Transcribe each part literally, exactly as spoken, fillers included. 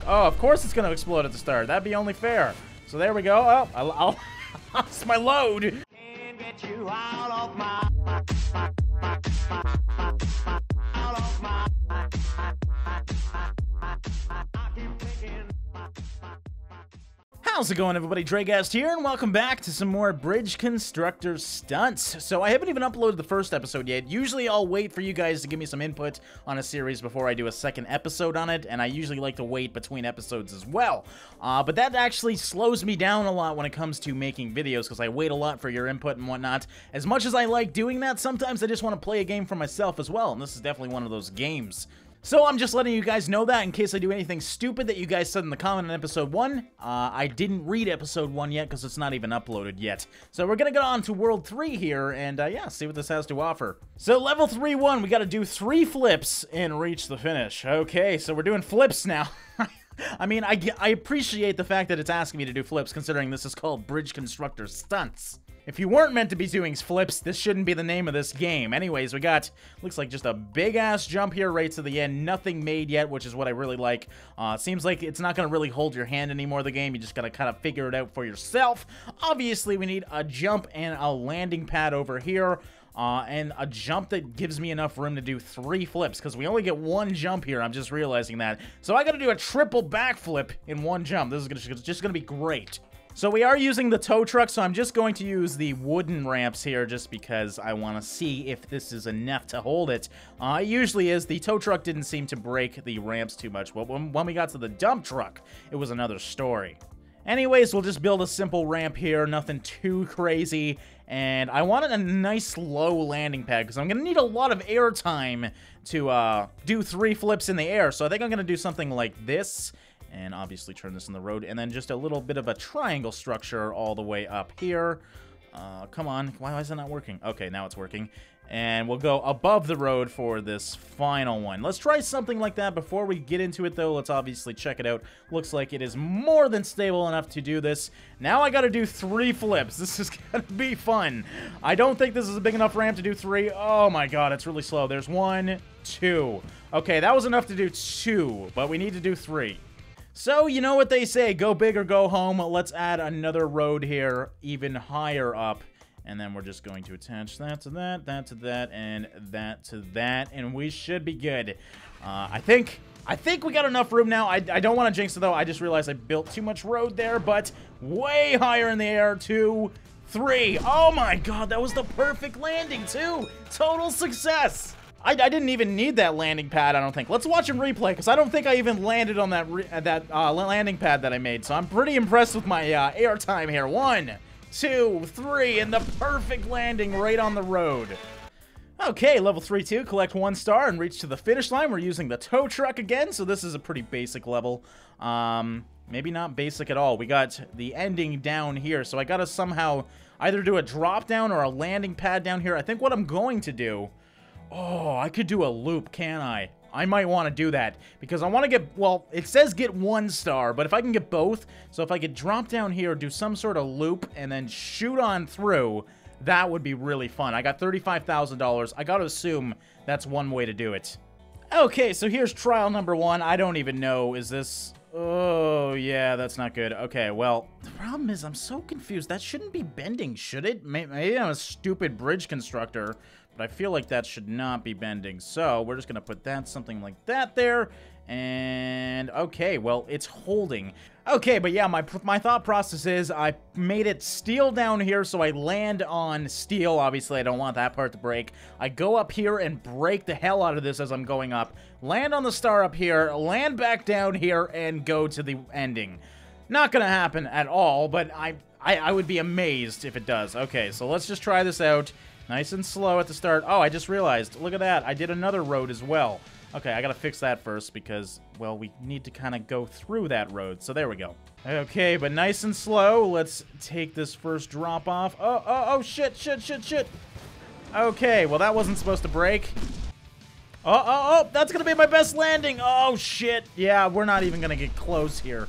Oh, of course it's going to explode at the start. That'd be only fair. So there we go. Oh, I'll, I'll lost my load. Can't get you out of my, out of my, I keep thinking. How's it going, everybody? Dragast here, and welcome back to some more Bridge Constructor stunts. So I haven't even uploaded the first episode yet. Usually I'll wait for you guys to give me some input on a series before I do a second episode on it, and I usually like to wait between episodes as well. Uh, but that actually slows me down a lot when it comes to making videos, because I wait a lot for your input and whatnot. As much as I like doing that, sometimes I just want to play a game for myself as well, and this is definitely one of those games. So I'm just letting you guys know that in case I do anything stupid that you guys said in the comment on episode one. Uh, I didn't read episode one yet because it's not even uploaded yet. So we're gonna get on to world three here and uh, yeah, see what this has to offer. So level three one, we gotta do three flips and reach the finish. Okay, so we're doing flips now. I mean, I, I appreciate the fact that it's asking me to do flips considering this is called Bridge Constructor Stunts. If you weren't meant to be doing flips, this shouldn't be the name of this game. Anyways, we got, looks like just a big-ass jump here right to the end. Nothing made yet, which is what I really like. Uh, seems like it's not going to really hold your hand anymore, the game. You just got to kind of figure it out for yourself. Obviously, we need a jump and a landing pad over here. Uh, and a jump that gives me enough room to do three flips, because we only get one jump here. I'm just realizing that. So I got to do a triple backflip in one jump. This is gonna, just going to be great. So we are using the tow truck, so I'm just going to use the wooden ramps here just because I want to see if this is enough to hold it. Uh, it usually is. The tow truck didn't seem to break the ramps too much, but when, when we got to the dump truck, it was another story. Anyways, we'll just build a simple ramp here, nothing too crazy, and I wanted a nice low landing pad because I'm going to need a lot of air time to uh, do three flips in the air, so I think I'm going to do something like this. And obviously turn this in the road, and then just a little bit of a triangle structure all the way up here. Uh, come on, why is it not working? Okay, now it's working. And we'll go above the road for this final one. Let's try something like that. Before we get into it, though, let's obviously check it out. Looks like it is more than stable enough to do this. Now I gotta do three flips. This is gonna be fun. I don't think this is a big enough ramp to do three. Oh my god, it's really slow. There's one, two. Okay, that was enough to do two, but we need to do three. So, you know what they say, go big or go home. Let's add another road here, even higher up. And then we're just going to attach that to that, that to that, and that to that, and we should be good. Uh, I think, I think we got enough room now. I, I don't want to jinx it, though. I just realized I built too much road there, but way higher in the air. Two, three. Oh my god, that was the perfect landing, too. Total success. I, I didn't even need that landing pad, I don't think. Let's watch him replay, because I don't think I even landed on that re that uh, landing pad that I made. So I'm pretty impressed with my uh, air time here. One, two, three, and the perfect landing right on the road. Okay, level three two, collect one star and reach to the finish line. We're using the tow truck again, so this is a pretty basic level. Um, maybe not basic at all. We got the ending down here, so I gotta somehow either do a drop down or a landing pad down here. I think what I'm going to do... Oh, I could do a loop, can I? I might want to do that, because I want to get, well, it says get one star, but if I can get both, so if I could drop down here, do some sort of loop, and then shoot on through, that would be really fun. I got thirty-five thousand dollars. I got to assume that's one way to do it. Okay, so here's trial number one. I don't even know, is this... Oh, yeah, that's not good. Okay, well, the problem is I'm so confused. That shouldn't be bending, should it? Maybe I'm a stupid bridge constructor, but I feel like that should not be bending. So we're just going to put that, something like that there. And, okay, well, it's holding. Okay, but yeah, my, my thought process is I made it steel down here, so I land on steel. Obviously, I don't want that part to break. I go up here and break the hell out of this as I'm going up. Land on the star up here, land back down here, and go to the ending. Not gonna happen at all, but I, I, I would be amazed if it does. Okay, so let's just try this out. Nice and slow at the start. Oh, I just realized. Look at that. I did another road as well. Okay, I gotta fix that first because, well, we need to kind of go through that road. So there we go. Okay, but nice and slow. Let's take this first drop off. Oh, oh, oh, shit, shit, shit, shit. Okay, well, that wasn't supposed to break. Oh, oh, oh, that's gonna be my best landing. Oh, shit. Yeah, we're not even gonna get close here.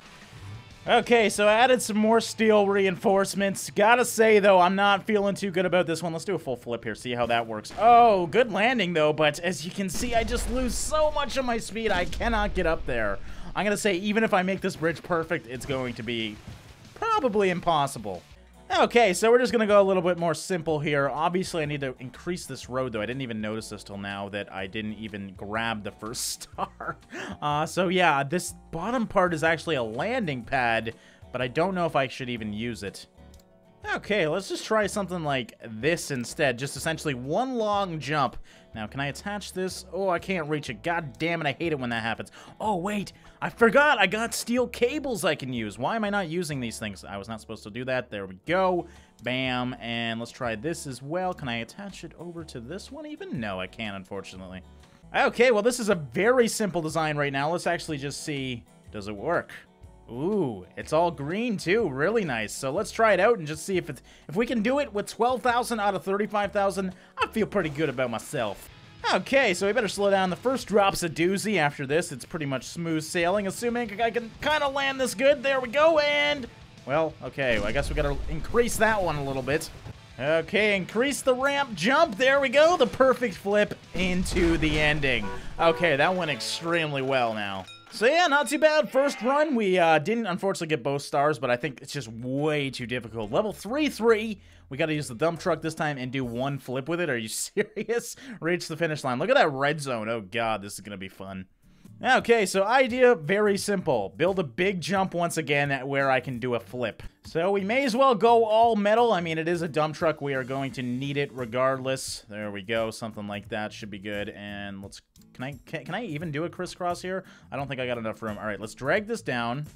Okay, so I added some more steel reinforcements. Gotta say, though, I'm not feeling too good about this one. Let's do a full flip here, see how that works. Oh, good landing, though, but as you can see, I just lose so much of my speed, I cannot get up there. I'm going to say even if I make this bridge perfect, it's going to be probably impossible. Okay, so we're just going to go a little bit more simple here. Obviously, I need to increase this road, though. I didn't even notice this till now that I didn't even grab the first star. Uh, so, yeah, this bottom part is actually a landing pad, but I don't know if I should even use it. Okay, let's just try something like this instead. Just essentially one long jump. Now, can I attach this? Oh, I can't reach it. God damn it, I hate it when that happens. Oh, wait, I forgot. I got steel cables I can use. Why am I not using these things? I was not supposed to do that. There we go. Bam, and let's try this as well. Can I attach it over to this one even? No, I can't, unfortunately. Okay, well, this is a very simple design right now. Let's actually just see, does it work? Ooh, it's all green too. Really nice. So let's try it out and just see if it's if we can do it with twelve thousand out of thirty-five thousand. I feel pretty good about myself. Okay, so we better slow down. The first drop's a doozy. After this, it's pretty much smooth sailing, assuming I can kind of land this good. There we go, and well, okay, well, I guess we gotta increase that one a little bit. Okay, increase the ramp jump. There we go. The perfect flip into the ending. Okay, that went extremely well now. So yeah, not too bad. First run, we uh, didn't unfortunately get both stars, but I think it's just way too difficult. Level three three, we got to use the dump truck this time and do one flip with it. Are you serious? Reach the finish line. Look at that red zone. Oh god, this is going to be fun. Okay, so idea, very simple. Build a big jump once again at where I can do a flip. So we may as well go all metal. I mean, it is a dump truck. We are going to need it regardless. There we go. Something like that should be good. And let's... Can I, can, can I even do a crisscross here? I don't think I got enough room. All right, let's drag this down.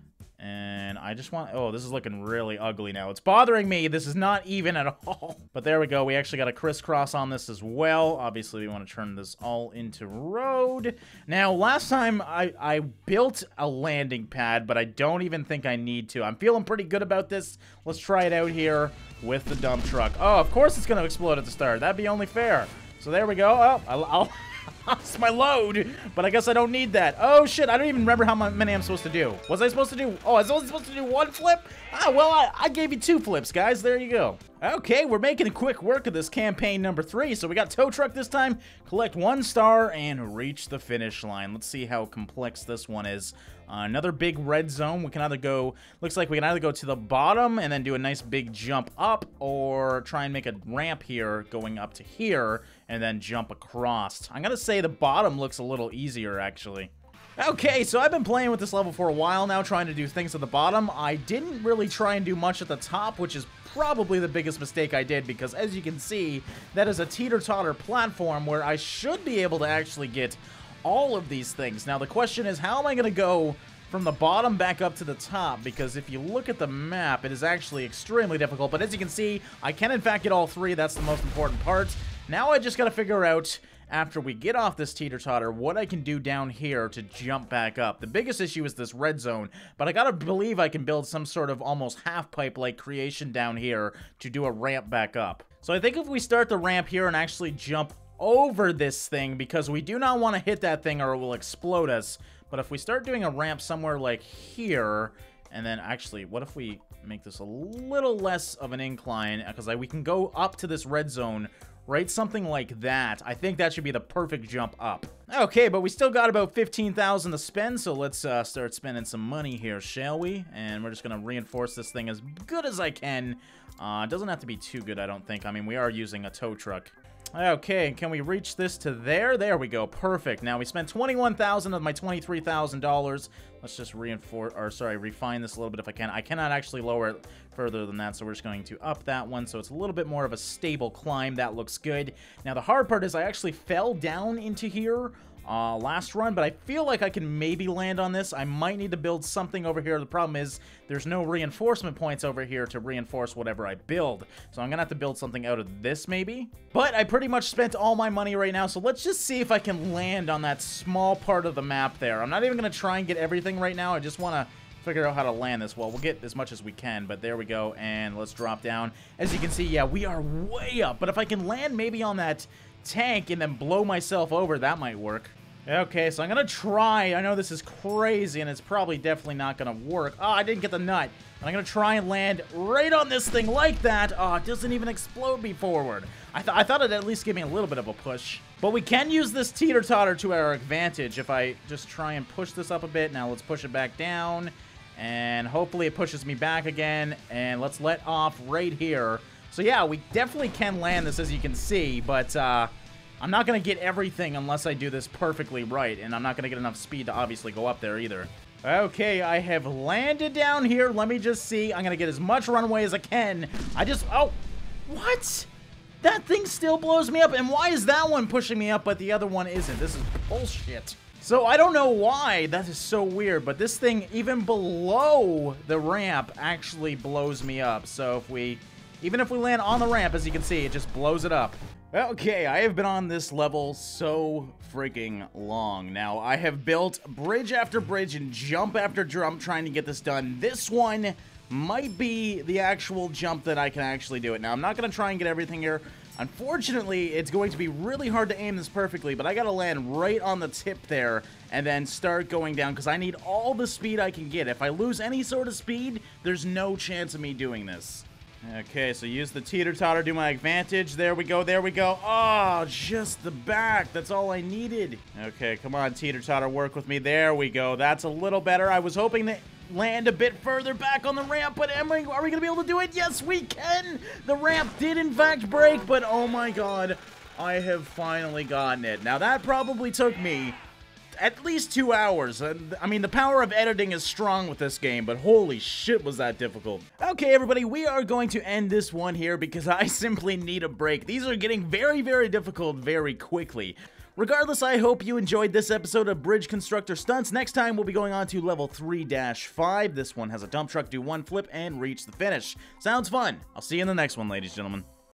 And I just want... Oh, this is looking really ugly now. It's bothering me. This is not even at all. But there we go. We actually got a crisscross on this as well. Obviously, we want to turn this all into road. Now, last time I, I built a landing pad, but I don't even think I need to. I'm feeling pretty good about this. Let's try it out here with the dump truck. Oh, of course it's going to explode at the start. That'd be only fair. So there we go. Oh, I'll... I'll That's my load, but I guess I don't need that. Oh shit, I don't even remember how many I'm supposed to do. Was I supposed to do, oh, I was only supposed to do one flip? Ah, well, I, I gave you two flips, guys. There you go. Okay, we're making quick work of this campaign number three. So we got tow truck this time, collect one star, and reach the finish line. Let's see how complex this one is. Uh, another big red zone. We can either go, looks like we can either go to the bottom and then do a nice big jump up, or try and make a ramp here going up to here and then jump across. I'm gonna say the bottom looks a little easier, actually. Okay, so I've been playing with this level for a while now, trying to do things at the bottom. I didn't really try and do much at the top, which is probably the biggest mistake I did, because as you can see, that is a teeter-totter platform where I should be able to actually get all of these things. Now, the question is, how am I going to go from the bottom back up to the top? Because if you look at the map, it is actually extremely difficult. But as you can see, I can in fact get all three. That's the most important part. Now I just got to figure out, after we get off this teeter-totter, what I can do down here to jump back up. The biggest issue is this red zone, but I gotta believe I can build some sort of almost half-pipe-like creation down here to do a ramp back up. So I think if we start the ramp here and actually jump over this thing, because we do not want to hit that thing or it will explode us, but if we start doing a ramp somewhere like here, and then actually, what if we make this a little less of an incline, because we can go up to this red zone, right? Something like that. I think that should be the perfect jump up. Okay, but we still got about fifteen thousand to spend, so let's uh, start spending some money here, shall we? And we're just going to reinforce this thing as good as I can. Uh, it doesn't have to be too good, I don't think. I mean, we are using a tow truck. Okay, can we reach this to there? There we go. Perfect. Now, we spent twenty-one thousand of my twenty-three thousand dollars. Let's just reinforce, or sorry, refine this a little bit if I can. I cannot actually lower it further than that, so we're just going to up that one, so it's a little bit more of a stable climb. That looks good. Now, the hard part is I actually fell down into here uh, last run, but I feel like I can maybe land on this. I might need to build something over here. The problem is there's no reinforcement points over here to reinforce whatever I build, so I'm gonna have to build something out of this maybe. But I pretty much spent all my money right now, so let's just see if I can land on that small part of the map there. I'm not even gonna try and get everything right now. I just want to figure out how to land this. Well, we'll get as much as we can, but there we go, and let's drop down. As you can see, yeah, we are way up, but if I can land maybe on that tank and then blow myself over, that might work. Okay, so I'm gonna try. I know this is crazy, and it's probably definitely not gonna work. Oh, I didn't get the nut. And I'm gonna try and land right on this thing like that. Oh, it doesn't even explode me forward. I, th I thought it'd at least give me a little bit of a push. But we can use this teeter-totter to our advantage if I just try and push this up a bit. Now let's push it back down, and hopefully it pushes me back again, and let's let off right here. So yeah, we definitely can land this, as you can see, but uh, I'm not going to get everything unless I do this perfectly right, and I'm not going to get enough speed to obviously go up there either. Okay, I have landed down here. Let me just see. I'm going to get as much runway as I can. I just... Oh, what? That thing still blows me up, and why is that one pushing me up, but the other one isn't? This is bullshit. So I don't know why. That is so weird, but this thing, even below the ramp, actually blows me up. So if we, even if we land on the ramp, as you can see, it just blows it up. Okay, I have been on this level so freaking long. Now, I have built bridge after bridge and jump after jump trying to get this done. This one might be the actual jump that I can actually do it. Now, I'm not going to try and get everything here. Unfortunately, it's going to be really hard to aim this perfectly, but I got to land right on the tip there and then start going down because I need all the speed I can get. If I lose any sort of speed, there's no chance of me doing this. Okay, so use the teeter-totter to my advantage. There we go, there we go. Oh, just the back. That's all I needed. Okay, come on, teeter-totter, work with me. There we go. That's a little better. I was hoping to land a bit further back on the ramp, but am I, are we going to be able to do it? Yes, we can! The ramp did, in fact, break, but oh my god, I have finally gotten it. Now, that probably took me at least two hours. I mean, the power of editing is strong with this game, but holy shit was that difficult. Okay, everybody, we are going to end this one here because I simply need a break. These are getting very, very difficult very quickly. Regardless, I hope you enjoyed this episode of Bridge Constructor Stunts. Next time, we'll be going on to level three dash five. This one has a dump truck do one flip and reach the finish. Sounds fun. I'll see you in the next one, ladies and gentlemen.